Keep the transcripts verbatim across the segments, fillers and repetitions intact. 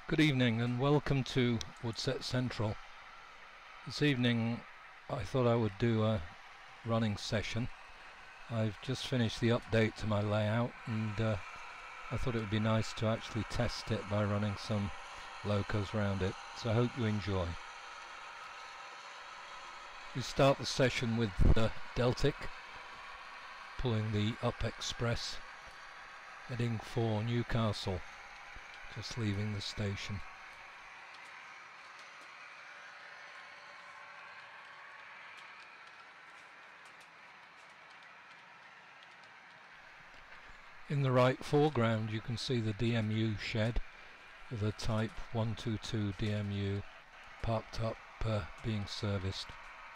Good evening and welcome to Woodset Central. This evening I thought I would do a running session. I've just finished the update to my layout and uh, I thought it would be nice to actually test it by running some locos around it, so I hope you enjoy. We start the session with the Deltic, pulling the Up Express, heading for Newcastle. Just leaving the station. In the right foreground you can see the D M U shed with a Type one twenty-two D M U parked up uh, being serviced.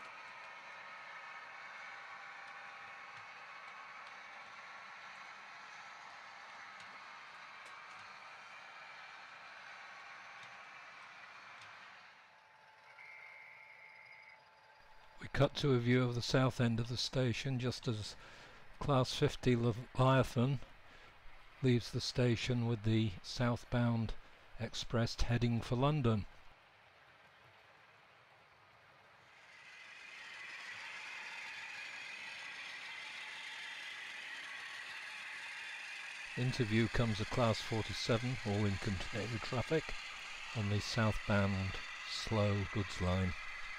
We cut to a view of the south end of the station just as Class fifty Leviathan leaves the station with the southbound express heading for London. Into view comes a Class forty-seven hauling container traffic on the southbound slow goods line.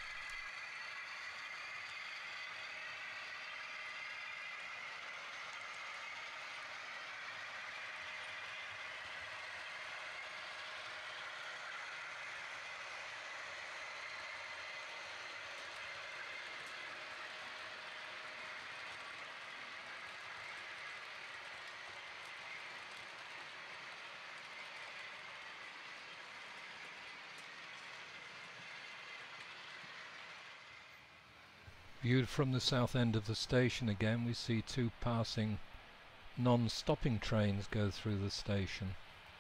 Viewed from the south end of the station again, we see two passing non-stopping trains go through the station.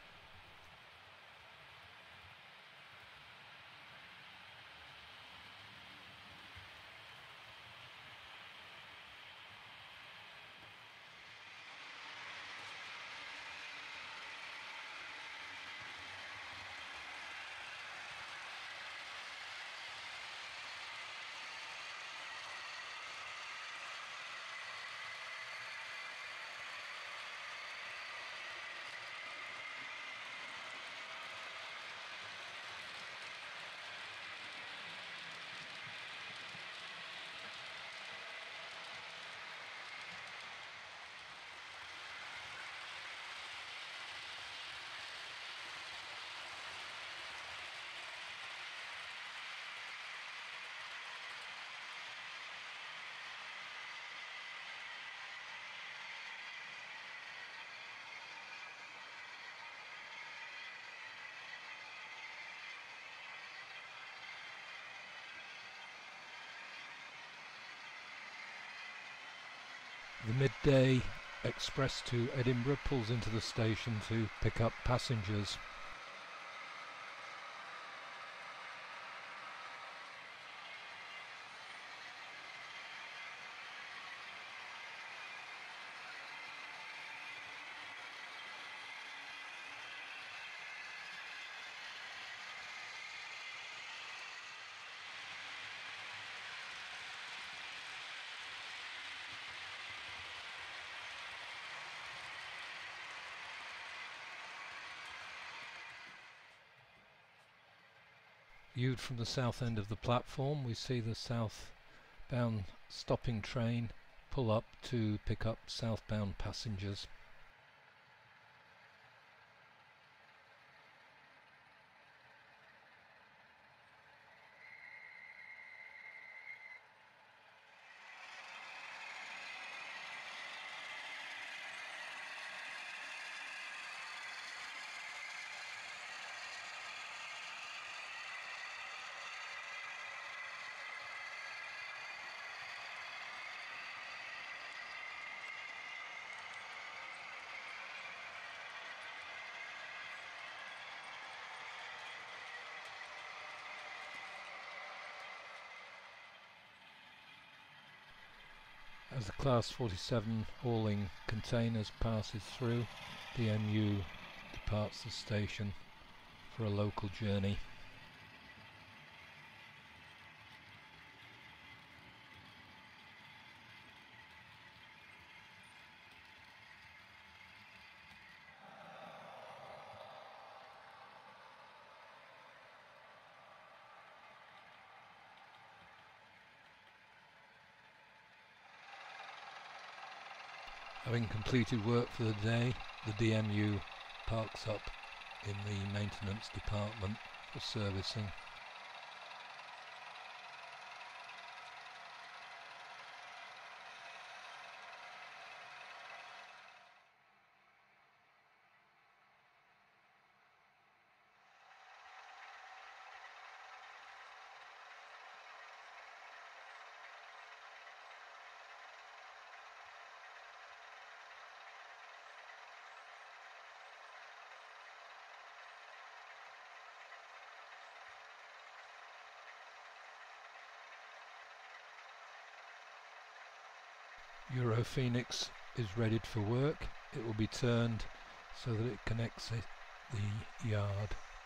The midday express to Edinburgh pulls into the station to pick up passengers. Viewed from the south end of the platform, we see the southbound stopping train pull up to pick up southbound passengers. As the Class forty-seven hauling containers passes through, D M U departs the station for a local journey. Having completed work for the day, the D M U parks up in the maintenance department for servicing. Europhoenix is readied for work. It will be turned so that it connects it, the yard.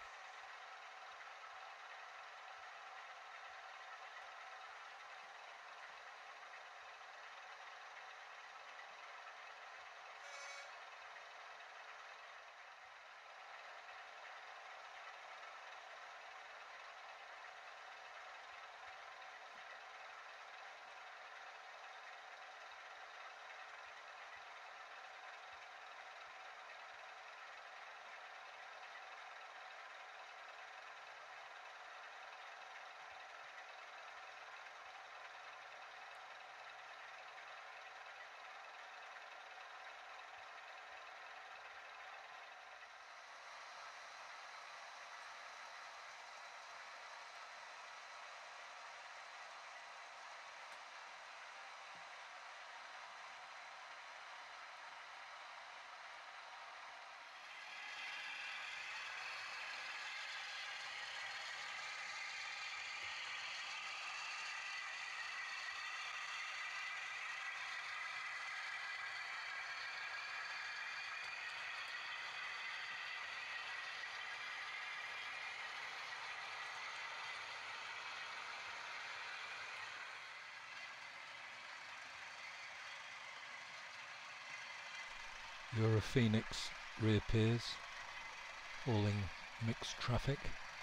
Europhoenix reappears, hauling mixed traffic.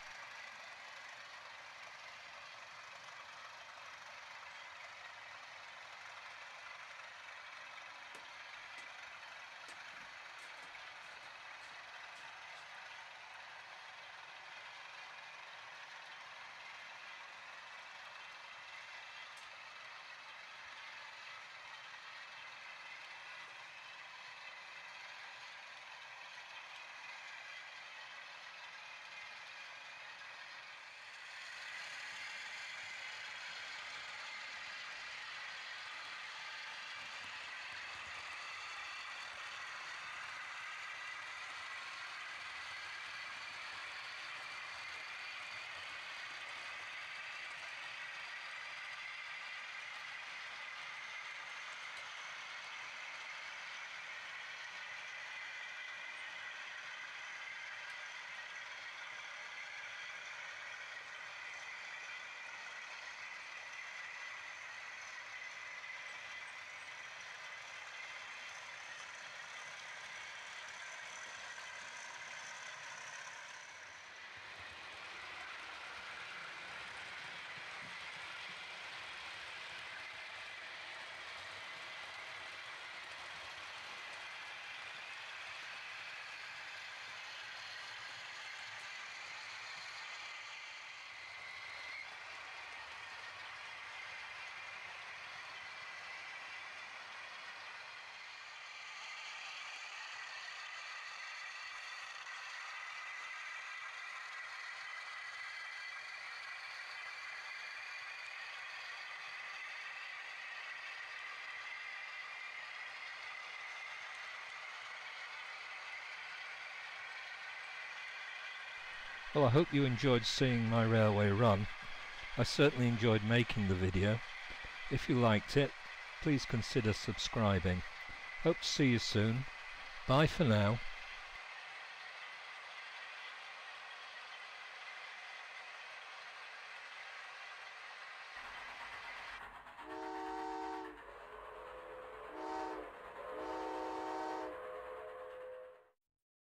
Well, I hope you enjoyed seeing my railway run. I certainly enjoyed making the video. If you liked it, please consider subscribing. Hope to see you soon. Bye for now.